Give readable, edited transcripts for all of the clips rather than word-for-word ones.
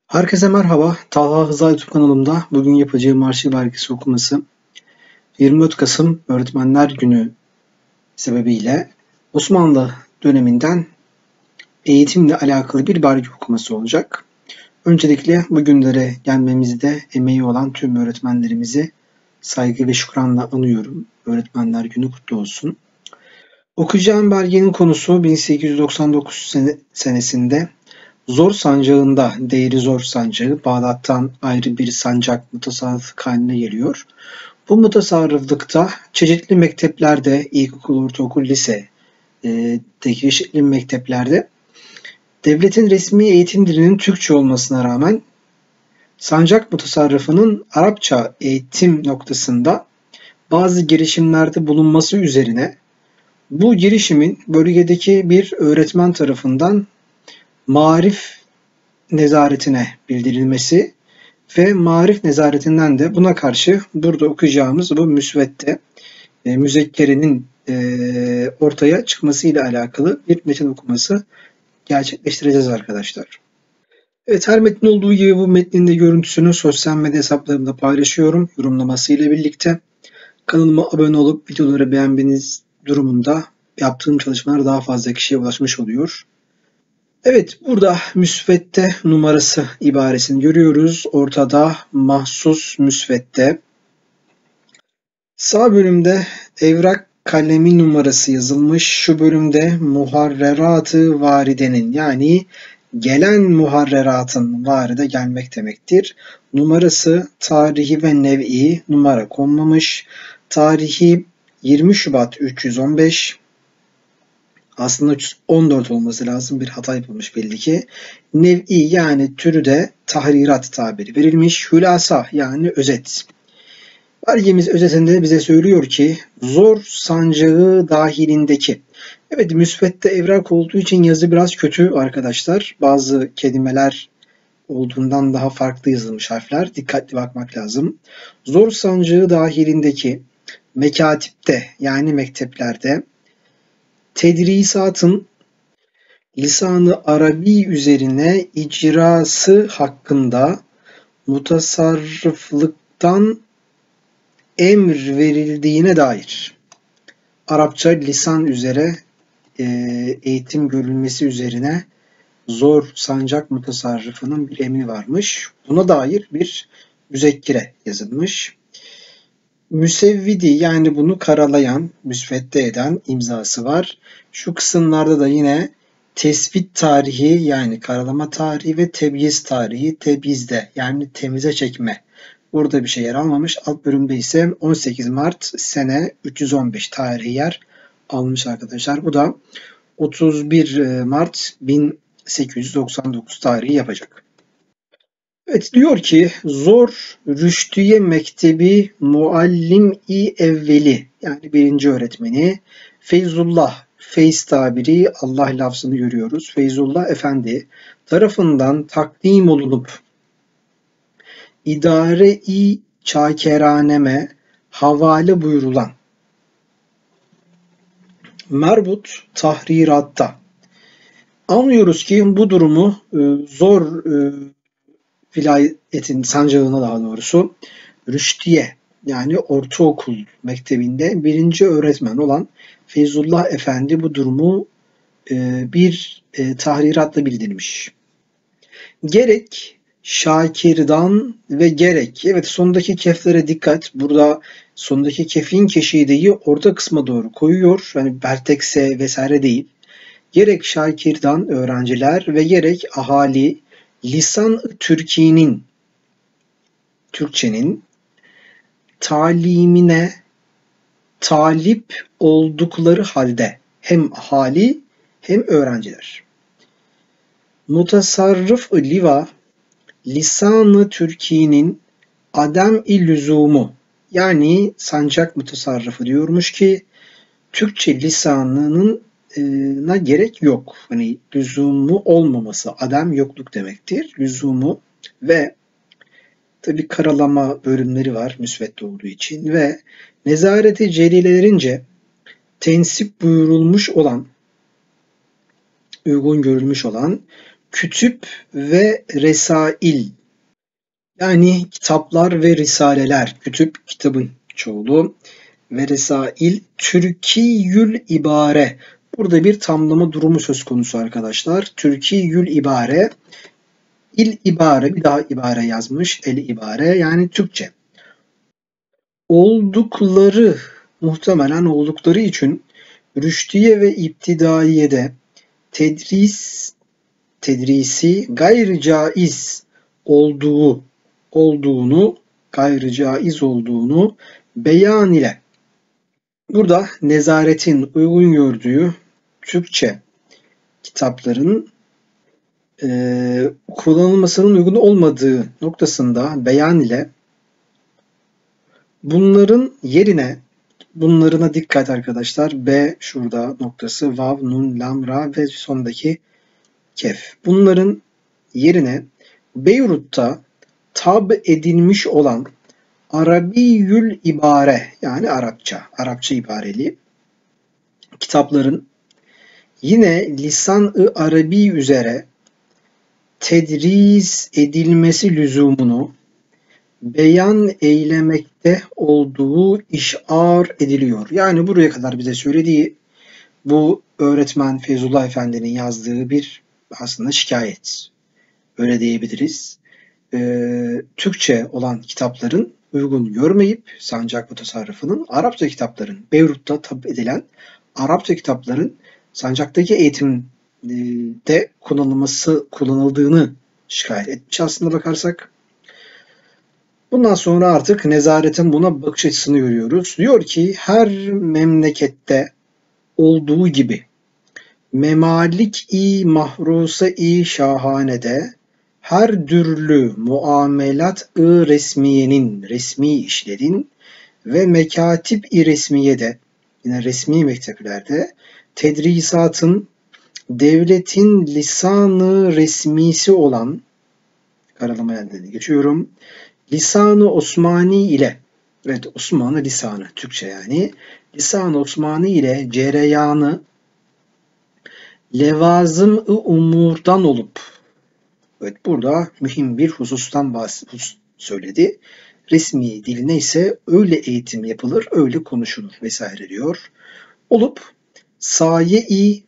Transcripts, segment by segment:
Herkese merhaba. Talha Hızlı YouTube kanalımda bugün yapacağım arşiv belgesi okuması 24 Kasım Öğretmenler Günü sebebiyle Osmanlı döneminden eğitimle alakalı bir belge okuması olacak. Öncelikle bugünlere gelmemizde emeği olan tüm öğretmenlerimizi saygı ve şükranla anıyorum. Öğretmenler Günü kutlu olsun. Okuyacağım belgenin konusu 1899 senesinde Zor sancağında, Değri Zor sancağı, Bağdat'tan ayrı bir sancak mutasarrıflık haline geliyor. Bu mutasarrıflıkta çeşitli mekteplerde, ilkokul, ortaokul, lisedeki çeşitli mekteplerde devletin resmi eğitim dilinin Türkçe olmasına rağmen sancak mutasarrıfının Arapça eğitim noktasında bazı girişimlerde bulunması üzerine bu girişimin bölgedeki bir öğretmen tarafından Maarif nezaretine bildirilmesi ve Maarif nezaretinden de buna karşı burada okuyacağımız bu müsvedde müzekkerenin ortaya çıkmasıyla alakalı bir metin okuması gerçekleştireceğiz arkadaşlar. Evet, her metnin olduğu gibi bu metnin de görüntüsünü sosyal medya hesaplarımda paylaşıyorum yorumlamasıyla birlikte. Kanalıma abone olup videoları beğenmeniz durumunda yaptığım çalışmalar daha fazla kişiye ulaşmış oluyor. Evet, burada müsvedde numarası ibaresini görüyoruz. Ortada mahsus müsvedde. Sağ bölümde evrak kalemi numarası yazılmış. Şu bölümde muharrerat-ı varidenin yani gelen muharreratın varide gelmek demektir. Numarası tarihi ve nev'i numara konmamış. Tarihi 20 Şubat 315. Aslında 314 olması lazım. Bir hata yapılmış belli ki. Nev'i yani türü de tahrirat tabiri verilmiş. Hülasa yani özet. Belgemiz özetinde bize söylüyor ki zor sancağı dahilindeki. Evet, müsvedde evrak olduğu için yazı biraz kötü arkadaşlar. Bazı kelimeler olduğundan daha farklı yazılmış harfler. Dikkatli bakmak lazım. Zor sancağı dahilindeki mekatipte yani mekteplerde tedrisatın lisan-ı Arabi üzerine icrası hakkında mutasarrıflıktan emir verildiğine dair Arapça lisan üzere eğitim görülmesi üzerine zor sancak mutasarrıfının bir emri varmış. Buna dair bir müzekkire yazılmış. Müsevvidi yani bunu karalayan, müsvedde eden imzası var. Şu kısımlarda da yine tespit tarihi yani karalama tarihi ve tebyiz tarihi, tebyizde yani temize çekme. Burada bir şey yer almamış. Alt bölümde ise 18 Mart sene 315 tarihi yer almış arkadaşlar. Bu da 31 Mart 1899 tarihi yapacak. Evet, diyor ki Zor Rüştiye Mektebi Muallim-i Evveli yani birinci öğretmeni Feyzullah, Feyz tabiri Allah lafzını görüyoruz. Feyzullah Efendi tarafından takdim olunup idare-i çakeraneme havale buyurulan merbut tahriratta anlıyoruz ki bu durumu zor vilayetin sancağına daha doğrusu Rüştiye yani ortaokul mektebinde birinci öğretmen olan Feyzullah Efendi bu durumu bir tahriratla bildirmiş. Gerek Şakir'dan ve gerek evet sondaki keflere dikkat. Burada sondaki kefin keşideyi orta kısma doğru koyuyor. Yani Bertekse vesaire değil. Gerek Şakir'dan öğrenciler ve gerek ahali lisan-ı Türkçenin talimine talip oldukları halde hem ahali hem öğrenciler. Mutasarrıf-ı liva lisan-ı Türkiye'nin adem-i lüzumu yani sancak mutasarrıfı diyormuş ki Türkçe lisanının gerek yok. Hani lüzumu olmaması, adem yokluk demektir. Lüzumu ve tabi karalama bölümleri var müsvedde olduğu için ve nezareti celilelerince tensip buyurulmuş olan, uygun görülmüş olan kütüp ve resail, yani kitaplar ve risaleler. Kütüp kitabın çoğulu ve resail Türkiyül ibare. Burada bir tamlama durumu söz konusu arkadaşlar. Türkiyül ibare, il ibare, bir daha ibare yazmış, el ibare yani Türkçe. Oldukları, muhtemelen oldukları için rüştiye ve iptidaiyede tedrisi gayri caiz gayri caiz olduğunu beyan ile, burada nezaretin uygun gördüğü Türkçe kitapların kullanılmasının uygun olmadığı noktasında beyan ile bunların yerine, bunlarına dikkat arkadaşlar. B şurada noktası, vav, nun, lam, ra ve sondaki kef. Bunların yerine Beyrut'ta tab edilmiş olan Arabiyül ibare, yani Arapça ibareli kitapların yine lisan-ı Arabi üzere tedris edilmesi lüzumunu beyan eylemekte olduğu işar ediliyor. Yani buraya kadar bize söylediği, bu öğretmen Feyzullah Efendi'nin yazdığı bir aslında şikayet. Öyle diyebiliriz. Türkçe olan kitapların uygun görmeyip Sancak ve Tasarruf'un Arapça kitapların, Beyrut'ta tab edilen Arapça kitapların Sancak'taki eğitimde kullanıldığını şikayet etmiş aslında bakarsak. Bundan sonra artık nezaretin buna bakış açısını görüyoruz. Diyor ki her memlekette olduğu gibi memalik-i mahrusa-i şahanede her türlü muamelat-ı resmiyenin, resmi işlerin ve mekatib-i resmiyede, yine resmi mekteplerde tedrisatın devletin lisanı resmisi olan, karalamaya geçiyorum, Lisan-ı Osmani ile, evet Osmanlı lisanı, Türkçe yani, Lisan-ı Osmani ile cereyanı levazım-ı umurdan olup, evet burada mühim bir husustan söyledi. Resmi dil neyse öyle eğitim yapılır, öyle konuşulur vesaire diyor. Olup saye-i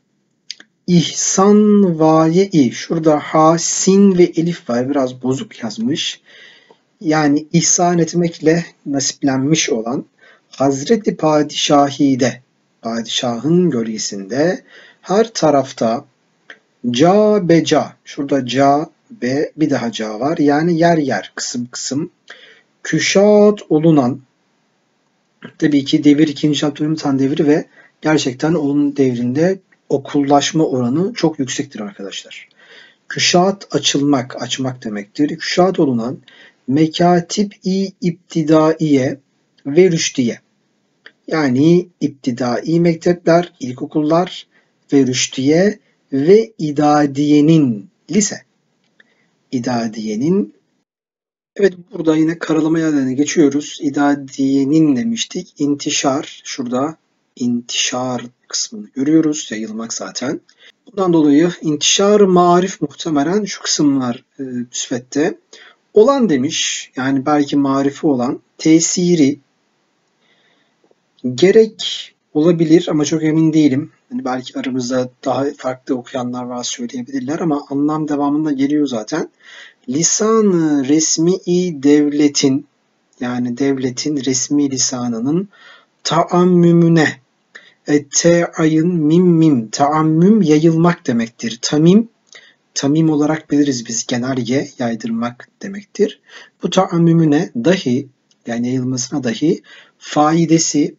ihsan vaye-i, şurada ha, sin ve elif var, biraz bozuk yazmış. Yani ihsan etmekle nasiplenmiş olan Hazreti Padişahide, padişahın gölgesinde her tarafta ca beca, şurada ca ve bir daha ca var, yani yer yer, kısım kısım küşat olunan, tabii ki devir 2. Abdülhamit Han devri ve gerçekten onun devrinde okullaşma oranı çok yüksektir arkadaşlar. Küşat açılmak, açmak demektir. Küşat olunan mekatib-i iptidaiye ve rüştiye. Yani iptidai mektepler, ilkokullar ve rüştiye ve idadiyenin, lise. İdadiyenin, evet burada yine karalama yerlerine geçiyoruz. İdadiyenin demiştik. İntişar, şurada intişar kısmını görüyoruz. Yayılmak zaten. Bundan dolayı intişar-ı marif muhtemelen şu kısımlar müsvedde olan demiş. Yani belki marifi olan tesiri gerek olabilir ama çok emin değilim. Yani belki aramızda daha farklı okuyanlar var, söyleyebilirler ama anlam devamında geliyor zaten. Lisan-ı resmi-i devletin, yani devletin resmi lisanının taammümüne, te'ayın mim taammüm yayılmak demektir. Tamim olarak biliriz biz, genelge, yaydırmak demektir. Bu taammümüne dahi, yani yayılmasına dahi faidesi,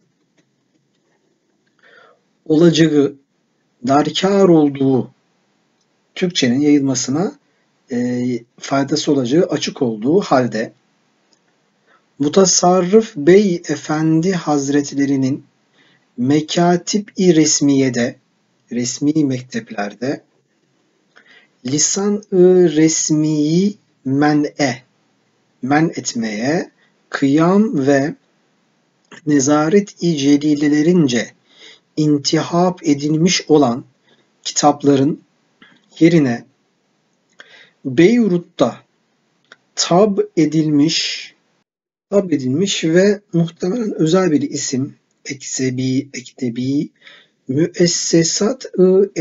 olacağı, darkar olduğu, Türkçenin yayılmasına faydası olacağı açık olduğu halde Mutasarrıf Bey Efendi Hazretlerinin mekatib-i resmiyede, resmi mekteplerde lisan-ı resmiyi men etmeye, kıyam ve nezaret-i celilelerince intihap edilmiş olan kitapların yerine Beyrut'ta tab edilmiş ve muhtemelen özel bir isim, ektebi, müessesat-ı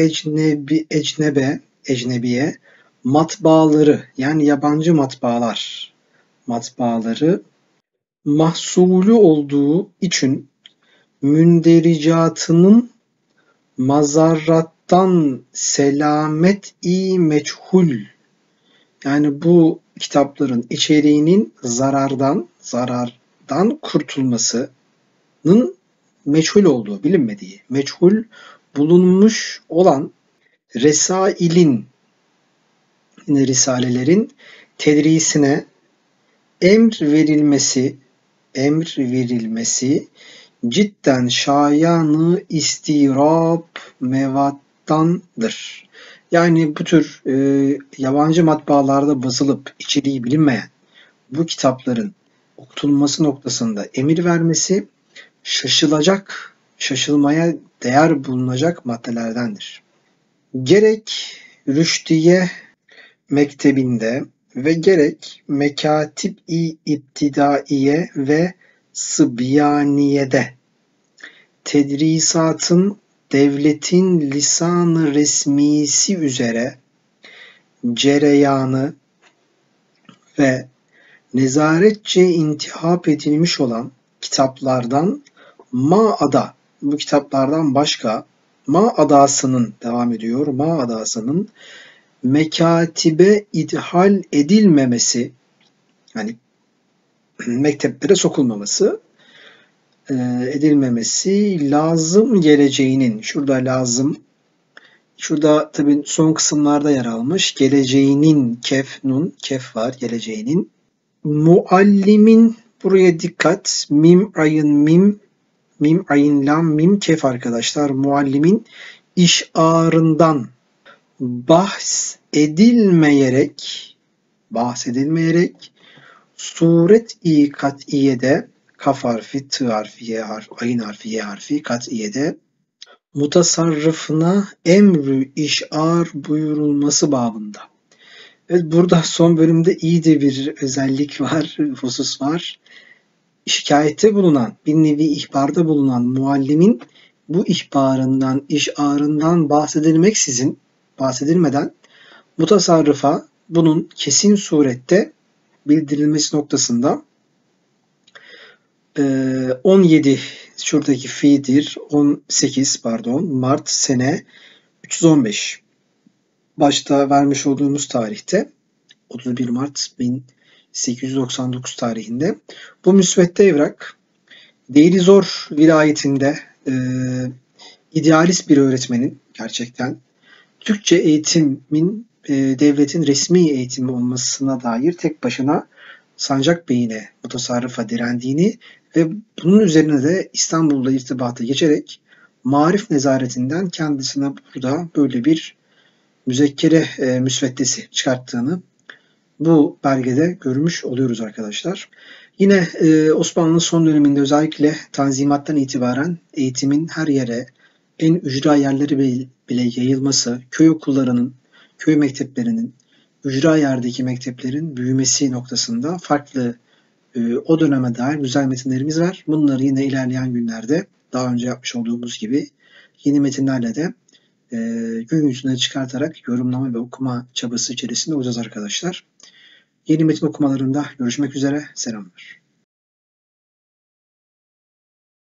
ecnebiye matbaaları, yani yabancı matbaaları mahsulü olduğu için mündericatının mazarrattan selamet-i meçhul, yani bu kitapların içeriğinin zarardan kurtulmasının meçhul olduğu, bilinmediği, meçhul bulunmuş olan risalelerin tedrisine emr verilmesi cidden şayanı istirab mevattandır. Yani bu tür yabancı matbaalarda basılıp içeriği bilinmeyen bu kitapların okutulması noktasında emir vermesi şaşılmaya değer bulunacak maddelerdendir. Gerek Rüşdiye Mektebi'nde ve gerek Mekatib-i İptidaiye ve Sıbyaniye'de tedrisatın devletin lisan-ı resmisi üzere cereyanı ve nezaretçe intihap edilmiş olan kitaplardan bu kitaplardan başka ma'adasının mekatibe idhal edilmemesi, yani mekteplere sokulmaması, edilmemesi lazım geleceğinin, şurada tabii son kısımlarda yer almış, geleceğinin kef var, geleceğinin, muallimin, buraya dikkat, mim ayın lam mim kef arkadaşlar, muallimin işarından bahs edilmeyerek suret-i kat'iyede, kaf harfi, tı harfi, ye harfi, ayın harfi, ye harfi, kat'iyede mutasarrıfına emrü işar buyurulması babında. Evet, burada son bölümde iyi de bir özellik var, husus var. Şikayette bulunan, bir nevi ihbarda bulunan muallimin bu işarından bahsedilmeden mutasarrıfa bunun kesin surette bildirilmesi noktasında 17 şuradaki fi'dir, 18 Mart sene 315 başta vermiş olduğumuz tarihte 31 Mart 1899 tarihinde bu müsvedde evrak Deirizor vilayetinde idealist bir öğretmenin, gerçekten Türkçe eğitimin devletin resmi eğitimi olmasına dair tek başına Sancak Bey'ine, mutasarrıfa direndiğini ve bunun üzerine de İstanbul'da irtibata geçerek Maarif Nezaretinden kendisine burada böyle bir müzekkere müsveddesi çıkarttığını bu belgede görmüş oluyoruz arkadaşlar. Yine Osmanlı'nın son döneminde özellikle Tanzimat'tan itibaren eğitimin her yere, en ücra yerleri bile yayılması, köy okullarının, köy mekteplerinin, ücra yerdeki mekteplerin büyümesi noktasında farklı o döneme dair güzel metinlerimiz var. Bunları yine ilerleyen günlerde daha önce yapmış olduğumuz gibi yeni metinlerle de gün yüzüne çıkartarak yorumlama ve okuma çabası içerisinde olacağız arkadaşlar. Yeni metin okumalarında görüşmek üzere. Selamlar.